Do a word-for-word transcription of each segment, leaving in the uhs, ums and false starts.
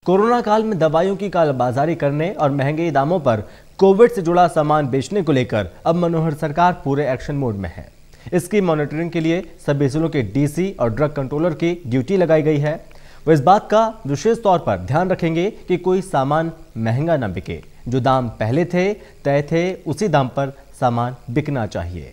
Corona काल में दवाइयों की कालाबाजारी करने और महंगे दामों पर कोविड से जुड़ा सामान बेचने को लेकर अब मनोहर सरकार पूरे एक्शन मोड में है। इसकी मॉनिटरिंग के लिए सभी जिलों के डीसी और ड्रग कंट्रोलर की ड्यूटी लगाई गई है। वो इस बात का विशेष तौर पर ध्यान रखेंगे कि कोई सामान महंगा न बिके। जो दाम पहले थे तय थे उसी दाम पर सामान बिकना चाहिए।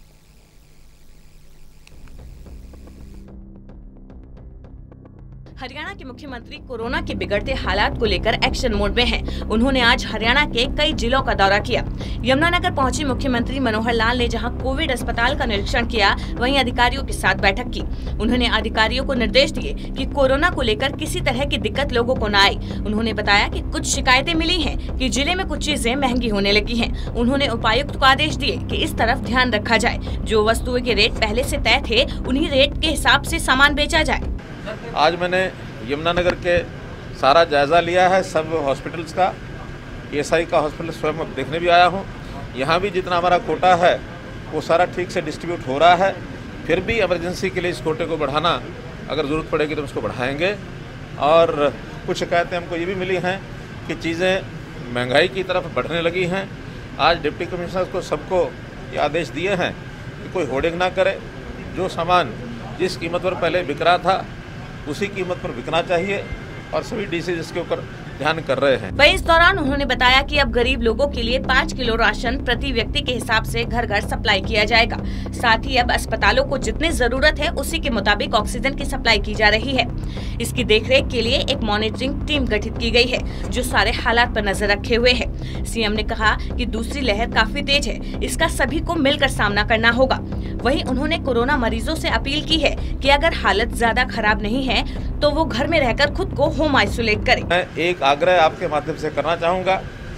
हरियाणा के मुख्यमंत्री कोरोना के बिगड़ते हालात को लेकर एक्शन मोड में हैं। उन्होंने आज हरियाणा के कई जिलों का दौरा किया। यमुनानगर पहुंचे मुख्यमंत्री मनोहर लाल ने जहां कोविड अस्पताल का निरीक्षण किया, वहीं अधिकारियों के साथ बैठक की। उन्होंने अधिकारियों को निर्देश दिए कि कोरोना को लेकर किसी तरह की दिक्कत लोगों को न आए। उन्होंने बताया कि कुछ शिकायतें मिली हैं कि जिले में कुछ चीजें महंगी होने लगी हैं। उन्होंने उपायुक्त को आदेश दिए कि इस तरफ ध्यान रखा जाए। जो वस्तुओं के रेट पहले से तय थे उन्हीं रेट के हिसाब से सामान बेचा जाए। आज मैंने यमुनानगर के सारा जायज़ा लिया है, सब हॉस्पिटल्स का। ईएसआई का हॉस्पिटल स्वयं देखने भी आया हूँ। यहाँ भी जितना हमारा कोटा है वो सारा ठीक से डिस्ट्रीब्यूट हो रहा है। फिर भी इमरजेंसी के लिए इस कोटे को बढ़ाना अगर ज़रूरत पड़ेगी तो उसको बढ़ाएंगे। और कुछ शिकायतें हमको ये भी मिली हैं कि चीज़ें महंगाई की तरफ बढ़ने लगी हैं। आज डिप्टी कमिश्नर को सबको ये आदेश दिए हैं कि कोई होर्डिंग ना करे। जो सामान जिस कीमत पर पहले बिक रहा था उसी कीमत पर बिकना चाहिए और सभी डीसी इसके ऊपर ध्यान कर रहे हैं। वहीं इस दौरान उन्होंने बताया कि अब गरीब लोगों के लिए पाँच किलो राशन प्रति व्यक्ति के हिसाब से घर घर सप्लाई किया जाएगा। साथ ही अब अस्पतालों को जितनी जरूरत है उसी के मुताबिक ऑक्सीजन की सप्लाई की जा रही है। इसकी देखरेख के लिए एक मॉनिटरिंग टीम गठित की गई है जो सारे हालात पर नजर रखे हुए है। सीएम ने कहा कि दूसरी लहर काफी तेज है, इसका सभी को मिलकर सामना करना होगा। वहीं उन्होंने कोरोना मरीजों से अपील की है कि अगर हालत ज्यादा खराब नहीं है तो वो घर में रहकर खुद को होम आइसोलेट करें। मैं एक आग्रह आपके माध्यम से करना चाहूँगा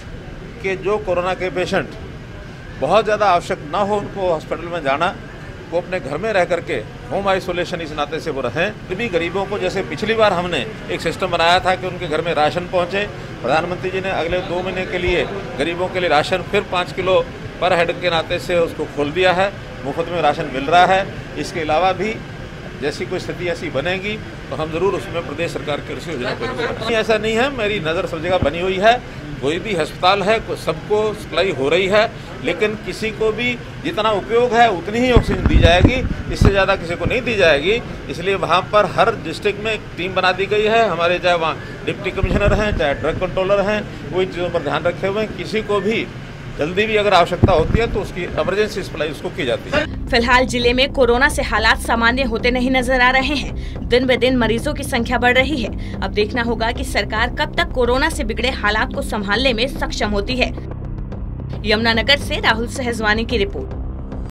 कि जो कोरोना के पेशेंट बहुत ज़्यादा आवश्यक ना हो उनको हॉस्पिटल में जाना, वो अपने घर में रह करके होम आइसोलेशन इस नाते से वो रहें। भी गरीबों को जैसे पिछली बार हमने एक सिस्टम बनाया था कि उनके घर में राशन पहुँचे, प्रधानमंत्री जी ने अगले दो महीने के लिए गरीबों के लिए राशन फिर पाँच किलो पर हेड के नाते से उसको खोल दिया है। मुफ्त में राशन मिल रहा है। इसके अलावा भी जैसी कोई स्थिति ऐसी बनेगी तो हम जरूर उसमें प्रदेश सरकार की कृषि योजना करेंगे। ऐसा नहीं है, मेरी नज़र सब जगह बनी हुई है। कोई भी अस्पताल है सबको सप्लाई हो रही है, लेकिन किसी को भी जितना उपयोग है उतनी ही ऑक्सीजन दी जाएगी, इससे ज़्यादा किसी को नहीं दी जाएगी। इसलिए वहाँ पर हर डिस्ट्रिक्ट में एक टीम बना दी गई है। हमारे चाहे वहाँ डिप्टी कमिश्नर हैं, चाहे ड्रग कंट्रोलर हैं, वो इन चीज़ों पर ध्यान रखे हुए हैं। किसी को भी जल्दी भी अगर आवश्यकता होती है तो उसकी इमरजेंसी सप्लाई उसको की जाती है। फिलहाल जिले में कोरोना से हालात सामान्य होते नहीं नजर आ रहे हैं। दिन ब दिन मरीजों की संख्या बढ़ रही है। अब देखना होगा कि सरकार कब तक कोरोना से बिगड़े हालात को संभालने में सक्षम होती है। यमुनानगर से राहुल सहजवानी की रिपोर्ट।